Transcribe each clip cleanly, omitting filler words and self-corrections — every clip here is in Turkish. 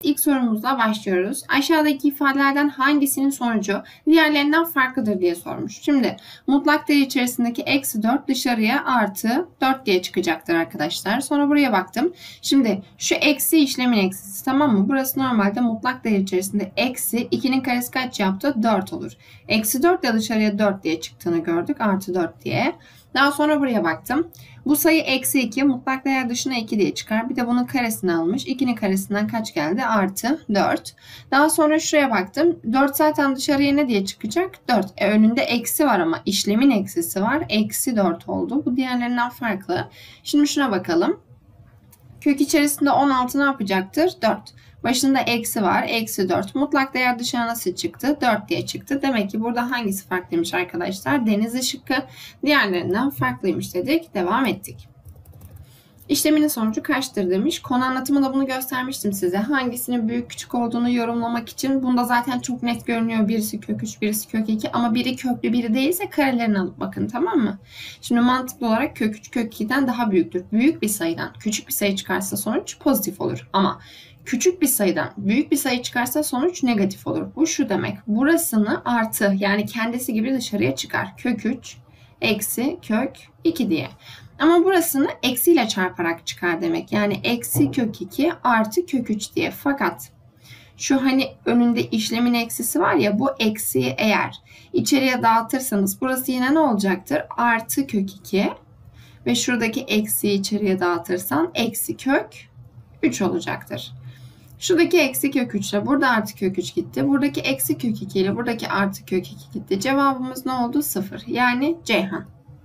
ilk sorumuzla başlıyoruz. Aşağıdaki ifadelerden hangisinin sonucu diğerlerinden farklıdır diye sormuş. Şimdi mutlak değer içerisindeki eksi 4 dışarıya artı 4 diye çıkacaktır arkadaşlar. Sonra buraya baktım. Şimdi şu eksi işlemin eksisi, tamam mı? Burası normalde mutlak değer içerisinde eksi 2'nin karesi kaç yaptı? 4 olur. Eksi 4 ile dışarıya 4 diye çıktığını gördük. Artı 4 diye. Daha sonra buraya baktım. Bu sayı eksi 2 mutlak değer dışına 2 diye çıkar. Bir de bunun karesini almış. 2'nin karesinden kaç geldi? Artı 4. Daha sonra şuraya baktım. 4 zaten dışarıya ne diye çıkacak? 4. Önünde eksi var ama işlemin eksisi var. Eksi 4 oldu. Bu diğerlerinden farklı. Şimdi şuna bakalım. Kök içerisinde 16 ne yapacaktır? 4. Başında eksi var. Eksi 4. Mutlak değer dışarı nasıl çıktı? 4 diye çıktı. Demek ki burada hangisi farklıymış arkadaşlar? Denizli şıkkı diğerlerinden farklıymış dedik. Devam ettik. İşleminin sonucu kaçtır demiş. Konu anlatımında bunu göstermiştim size. Hangisinin büyük küçük olduğunu yorumlamak için. Bunda zaten çok net görünüyor. Birisi kök 3, birisi kök 2 ama biri köklü biri değilse karelerini alıp bakın, tamam mı? Şimdi mantıklı olarak kök 3 kök 2'den daha büyüktür. Büyük bir sayıdan küçük bir sayı çıkarsa sonuç pozitif olur. Ama küçük bir sayıdan büyük bir sayı çıkarsa sonuç negatif olur. Bu şu demek. Burasını artı yani kendisi gibi dışarıya çıkar. Kök 3 eksi kök 2 diye. Ama burasını eksiyle çarparak çıkar demek. Yani eksi kök 2 artı kök 3 diye. Fakat şu hani önünde işlemin eksisi var ya, bu eksiyi eğer içeriye dağıtırsanız burası yine ne olacaktır? Artı kök 2 ve şuradaki eksiyi içeriye dağıtırsan eksi kök 3 olacaktır. Şuradaki eksi kök 3 ile burada artı kök 3 gitti. Buradaki eksi kök 2 ile buradaki artı kök 2 gitti. Cevabımız ne oldu? 0. Yani Ceyhan.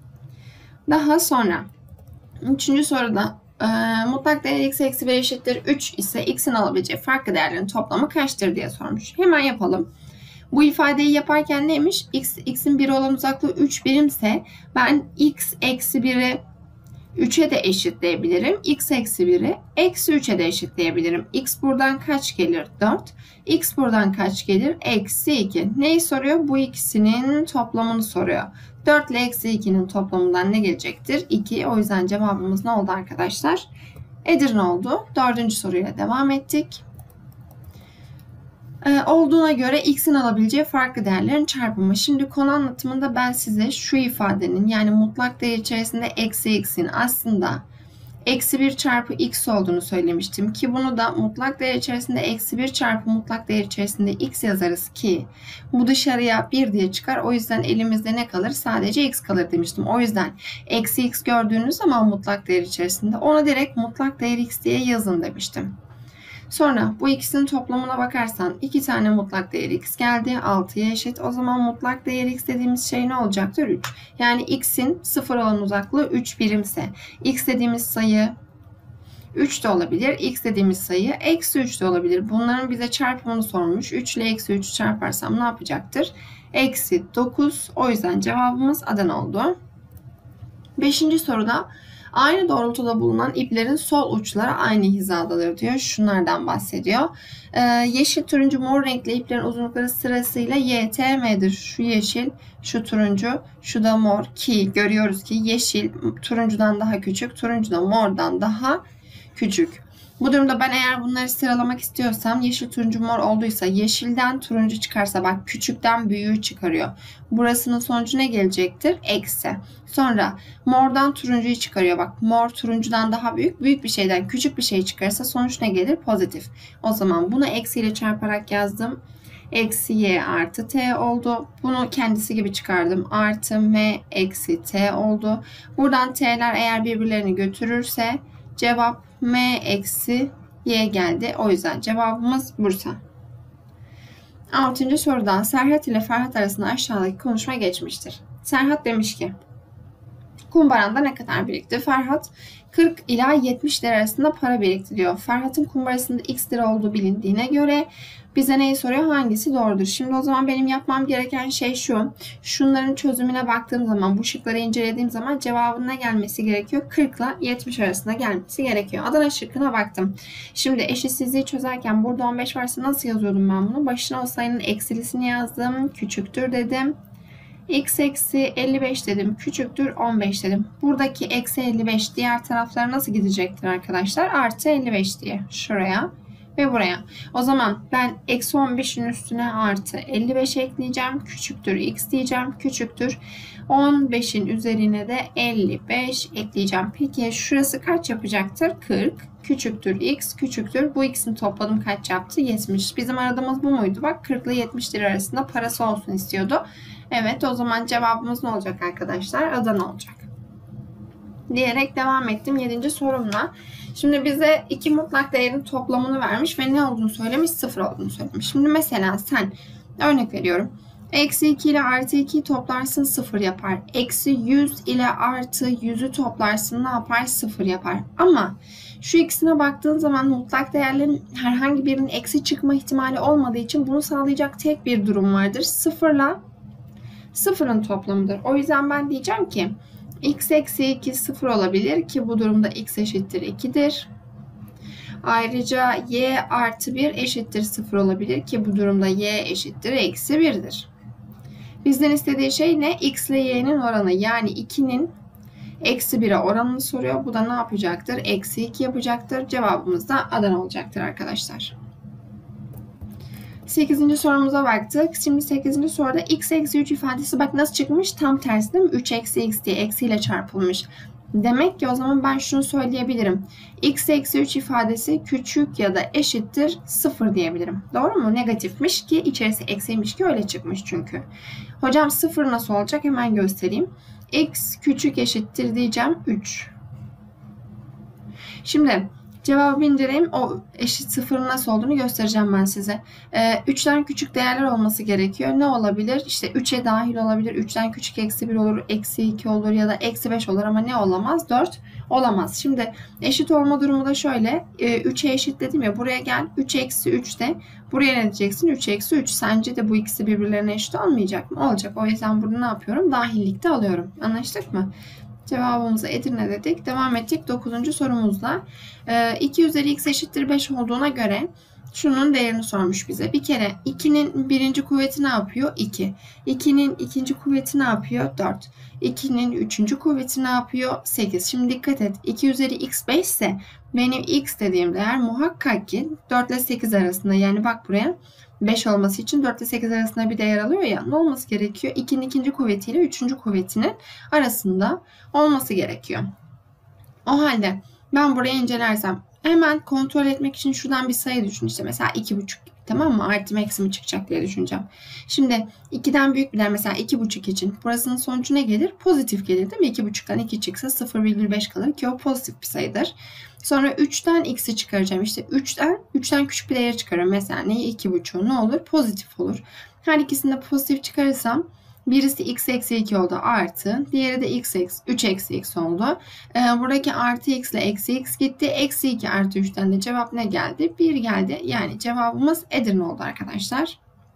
Daha sonra 3. soruda mutlak değer x eksi 1 eşittir 3 ise x'in alabileceği farklı değerlerin toplamı kaçtır diye sormuş. Hemen yapalım. Bu ifadeyi yaparken neymiş? X'in 1 olan uzaklığı 3 birimse ben x eksi 1'i 3'e de eşitleyebilirim. X eksi 1'i eksi 3'e de eşitleyebilirim. X buradan kaç gelir? 4. X buradan kaç gelir? Eksi 2. Neyi soruyor? Bu ikisinin toplamını soruyor. 4 ile eksi 2'nin toplamından ne gelecektir? 2. O yüzden cevabımız ne oldu arkadaşlar? Edirne oldu. 4. soruyla devam ettik. Olduğuna göre x'in alabileceği farklı değerlerin çarpımı. Şimdi konu anlatımında ben size şu ifadenin yani mutlak değer içerisinde eksi x'in aslında eksi 1 çarpı x olduğunu söylemiştim ki bunu da mutlak değer içerisinde eksi 1 çarpı mutlak değer içerisinde x yazarız ki bu dışarıya 1 diye çıkar. O yüzden elimizde ne kalır? Sadece x kalır demiştim. O yüzden eksi x gördüğünüz zaman mutlak değer içerisinde ona direkt mutlak değer x diye yazın demiştim. Sonra bu ikisinin toplamına bakarsan 2 tane mutlak değer x geldi. 6'ya eşit. O zaman mutlak değer x dediğimiz şey ne olacaktır? 3. Yani x'in 0 olan uzaklığı 3 birimse x dediğimiz sayı 3 de olabilir. X dediğimiz sayı eksi 3 de olabilir. Bunların bize çarpımını sormuş. 3 ile eksi 3'ü çarparsam ne yapacaktır? Eksi 9. O yüzden cevabımız Adana oldu. 5. soruda aynı doğrultuda bulunan iplerin sol uçları aynı hizadadır diyor. Şunlardan bahsediyor. Yeşil, turuncu, mor renkli iplerin uzunlukları sırasıyla y, t, m'dir. Şu yeşil, şu turuncu, şu da mor ki görüyoruz ki yeşil turuncudan daha küçük, turuncu da mordan daha küçük. Bu durumda ben eğer bunları sıralamak istiyorsam yeşil, turuncu, mor olduysa yeşilden turuncu çıkarsa bak küçükten büyüğü çıkarıyor. Burasının sonucu ne gelecektir? Eksi. Sonra mordan turuncuyu çıkarıyor. Bak mor turuncudan daha büyük. Büyük bir şeyden küçük bir şey çıkarsa sonuç ne gelir? Pozitif. O zaman bunu eksiyle çarparak yazdım. Eksi y artı t oldu. Bunu kendisi gibi çıkardım. Artı m eksi t oldu. Buradan t'ler eğer birbirlerini götürürse cevap m eksi y geldi. O yüzden cevabımız Bursa. 6. sorudan Serhat ile Ferhat arasında aşağıdaki konuşma geçmiştir. Serhat demiş ki kumbaranda ne kadar birikti? Ferhat 40 ila 70 lira arasında para birikti diyor. Ferhat'ın kumbarasında x lira olduğu bilindiğine göre bize neyi soruyor? Hangisi doğrudur? Şimdi o zaman benim yapmam gereken şey şu. Şunların çözümüne baktığım zaman, bu şıkları incelediğim zaman cevabın ne gelmesi gerekiyor? 40 ile 70 arasında gelmesi gerekiyor. Adana şıkkına baktım. Şimdi eşitsizliği çözerken burada 15 varsa nasıl yazıyordum ben bunu? Başına o sayının eksilisini yazdım. Küçüktür dedim. X eksi 55 dedim. Küçüktür 15 dedim. Buradaki eksi 55 diğer taraflara nasıl gidecektir arkadaşlar? Artı 55 diye. Şuraya ve buraya. O zaman ben eksi 15'in üstüne artı 55 ekleyeceğim. Küçüktür x diyeceğim. Küçüktür 15'in üzerine de 55 ekleyeceğim. Peki şurası kaç yapacaktır? 40. Küçüktür x küçüktür. Bu ikisini topladım kaç yaptı? 70. Bizim aradığımız bu muydu? Bak 40 ile 70 lira arasında parası olsun istiyordu. Evet, o zaman cevabımız ne olacak arkadaşlar? Adana olacak. Diyerek devam ettim 7. sorumla. Şimdi bize iki mutlak değerin toplamını vermiş ve ne olduğunu söylemiş? 0 olduğunu söylemiş. Şimdi mesela sen, örnek veriyorum. Eksi 2 ile artı 2'yi toplarsın 0 yapar. Eksi 100 ile artı 100'ü toplarsın ne yapar? 0 yapar. Ama şu ikisine baktığın zaman mutlak değerlerin herhangi birinin eksi çıkma ihtimali olmadığı için bunu sağlayacak tek bir durum vardır. 0 ile 0'ın toplamıdır. O yüzden ben diyeceğim ki x eksi 2 0 olabilir ki bu durumda x eşittir 2'dir. Ayrıca y artı 1 eşittir 0 olabilir ki bu durumda y eşittir eksi 1'dir. Bizden istediği şey ne? X ile y'nin oranı, yani 2'nin eksi 1'e oranını soruyor. Bu da ne yapacaktır? Eksi 2 yapacaktır. Cevabımız da Adana olacaktır arkadaşlar. 8. sorumuza baktık. Şimdi 8. soruda x eksi 3 ifadesi bak nasıl çıkmış? Tam tersi değil mi? 3 eksi x diye eksiyle çarpılmış. Demek ki o zaman ben şunu söyleyebilirim. X eksi 3 ifadesi küçük ya da eşittir 0 diyebilirim. Doğru mu? Negatifmiş ki içerisi eksiymiş ki öyle çıkmış çünkü. Hocam 0 nasıl olacak? Hemen göstereyim. X küçük eşittir diyeceğim 3. Şimdi cevabı inceleyeyim. O eşit sıfırın nasıl olduğunu göstereceğim ben size. 3'ten küçük değerler olması gerekiyor. Ne olabilir? İşte 3'e dahil olabilir. 3'ten küçük eksi 1 olur, eksi 2 olur ya da eksi 5 olur ama ne olamaz? 4 olamaz. Şimdi eşit olma durumu da şöyle. 3'e eşit dedim ya, buraya gel. 3 eksi 3 de buraya ne diyeceksin? 3 eksi 3. Sence de bu ikisi birbirlerine eşit olmayacak mı? Olacak. O yüzden bunu ne yapıyorum? Dahillikte alıyorum. Anlaştık mı? Cevabımıza Edirne dedik. Devam ettik 9. sorumuzla. 2 üzeri x eşittir 5 olduğuna göre şunun değerini sormuş bize. Bir kere 2'nin birinci kuvveti ne yapıyor? 2. 2'nin ikinci kuvveti ne yapıyor? 4. 2'nin üçüncü kuvveti ne yapıyor? 8. Şimdi dikkat et. 2 üzeri x 5 ise benim x dediğim değer muhakkak ki 4 ile 8 arasında. Yani bak buraya 5 olması için 4 ile 8 arasında bir değer alıyor ya. Ne olması gerekiyor? 2'nin ikinci kuvvetiyle üçüncü kuvvetinin arasında olması gerekiyor. O halde ben burayı incelersem hemen kontrol etmek için şuradan bir sayı düşün. İşte mesela 2,5, tamam mı? Artı mı eksi mi çıkacak diye düşüneceğim. Şimdi 2'den büyük bir değer mesela 2,5 için burasının sonucu ne gelir? Pozitif gelir değil mi? 2,5'tan 2 çıksa 0,5 kalır ki o pozitif bir sayıdır. Sonra 3'ten x'i çıkaracağım. İşte 3'ten küçük bir değer çıkarıyorum. Mesela neyi? 2,5'u ne olur? Pozitif olur. Her ikisini de pozitif çıkarırsam birisi x eksi 2 oldu artı. Diğeri de üç eksi x oldu. Buradaki artı x ile eksi x gitti. Eksi 2 artı 3'ten de cevap ne geldi? 1 geldi. Yani cevabımız Edirne oldu arkadaşlar.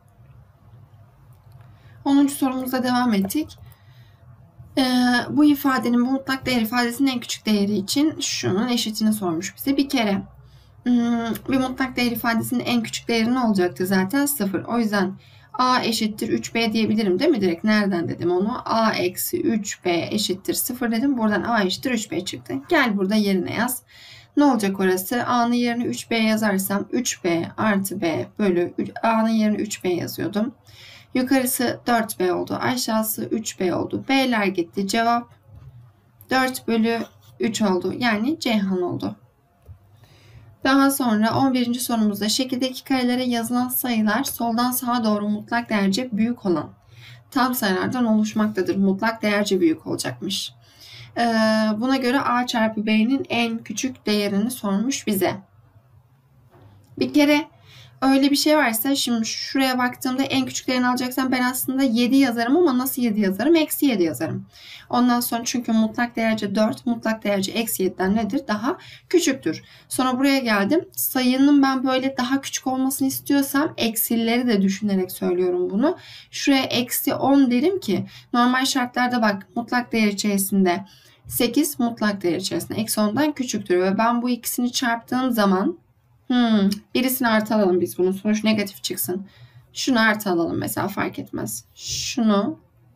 10. sorumuzda devam ettik. Bu ifadenin, bu mutlak değer ifadesinin en küçük değeri için şunun eşitini sormuş bize. Bir kere bir mutlak değer ifadesinin en küçük değeri ne olacaktı zaten? 0. O yüzden a eşittir 3b diyebilirim değil mi? Direkt nereden dedim onu? A eksi 3b eşittir 0 dedim. Buradan a eşittir 3b çıktı. Gel burada yerine yaz. Ne olacak orası? A'nın yerine 3b yazarsam 3b artı b bölü a'nın yerine 3b yazıyordum. Yukarısı 4b oldu. Aşağısı 3b oldu. B'ler gitti. Cevap 4 bölü 3 oldu. Yani Ceyhan oldu. Daha sonra 11. sorumuzda şekildeki karelere yazılan sayılar soldan sağa doğru mutlak değerce büyük olan tam sayılardan oluşmaktadır. Mutlak değerce büyük olacakmış. Buna göre a çarpı b'nin en küçük değerini sormuş bize. Bir kere öyle bir şey varsa şimdi şuraya baktığımda en küçük değerini alacaksam ben aslında 7 yazarım ama nasıl 7 yazarım? Eksi 7 yazarım. Ondan sonra çünkü mutlak değerce 4, mutlak değerce eksi 7'den nedir? Daha küçüktür. Sonra buraya geldim. Sayının ben böyle daha küçük olmasını istiyorsam eksileri de düşünerek söylüyorum bunu. Şuraya eksi 10 derim ki normal şartlarda bak mutlak değer içerisinde 8 mutlak değer içerisinde eksi 10'dan küçüktür ve ben bu ikisini çarptığım zaman birisini artı alalım biz bunun. Sonuç negatif çıksın. Şunu artı alalım mesela fark etmez. Şunu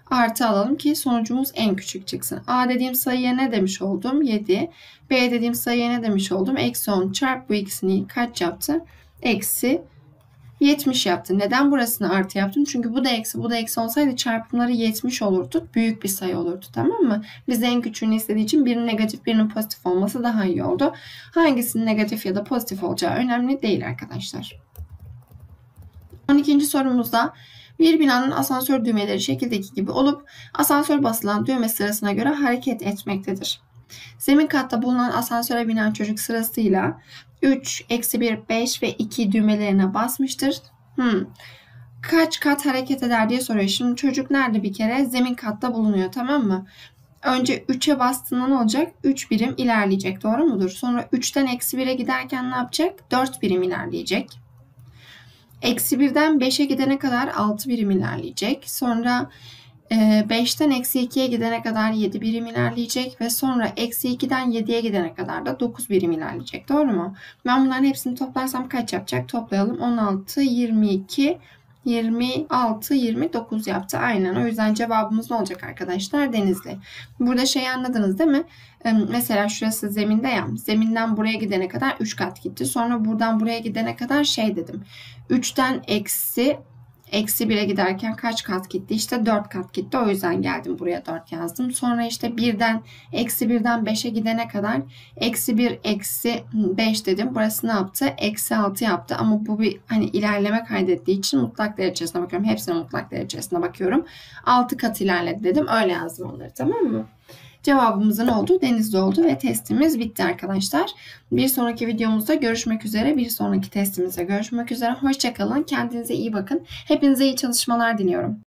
Artı alalım ki sonucumuz en küçük çıksın. A dediğim sayıya ne demiş oldum? 7. B dediğim sayıya ne demiş oldum? Eksi 10 çarp bu ikisini kaç yaptı? Eksi 70 yaptı. Neden burasını artı yaptım? Çünkü bu da eksi, bu da eksi olsaydı çarpımları 70 olurdu. Büyük bir sayı olurdu, tamam mı? Biz en küçüğünü istediği için birinin negatif, birinin pozitif olması daha iyi oldu. Hangisinin negatif ya da pozitif olacağı önemli değil arkadaşlar. 12. sorumuzda bir binanın asansör düğmeleri şekildeki gibi olup asansör basılan düğme sırasına göre hareket etmektedir. Zemin katta bulunan asansöre binen çocuk sırasıyla 3, eksi 1, 5 ve 2 düğmelerine basmıştır. Kaç kat hareket eder diye soruyor. Şimdi çocuk nerede bir kere? Zemin katta bulunuyor, tamam mı? Önce 3'e bastığında ne olacak? 3 birim ilerleyecek, doğru mudur? Sonra 3'ten eksi 1'e giderken ne yapacak? 4 birim ilerleyecek. Eksi 1'den 5'e gidene kadar 6 birim ilerleyecek. Sonra 5'ten eksi 2'ye gidene kadar 7 birim ilerleyecek ve sonra eksi 2'den 7'ye gidene kadar da 9 birim ilerleyecek. Doğru mu? Ben bunların hepsini toplarsam kaç yapacak? Toplayalım. 16, 22, 26, 29 yaptı. Aynen. O yüzden cevabımız ne olacak arkadaşlar? Denizli. Burada şeyi anladınız değil mi? Mesela şurası zeminde ya. Zeminden buraya gidene kadar 3 kat gitti. Sonra buradan buraya gidene kadar şey dedim. 3'ten eksi 1'e giderken kaç kat gitti? İşte 4 kat gitti. O yüzden geldim buraya 4 yazdım. Sonra işte eksi 1'den 5'e gidene kadar eksi 1 eksi 5 dedim. Burası ne yaptı? Eksi 6 yaptı. Ama bu bir hani ilerleme kaydettiği için mutlak derecesine bakıyorum. Hepsine mutlak derecesine bakıyorum. 6 kat ilerledi dedim. Öyle yazdım onları, tamam mı? Cevabımızın oldu, Denizli oldu ve testimiz bitti arkadaşlar. Bir sonraki videomuzda görüşmek üzere. Bir sonraki testimizde görüşmek üzere. Hoşça kalın. Kendinize iyi bakın. Hepinize iyi çalışmalar diliyorum.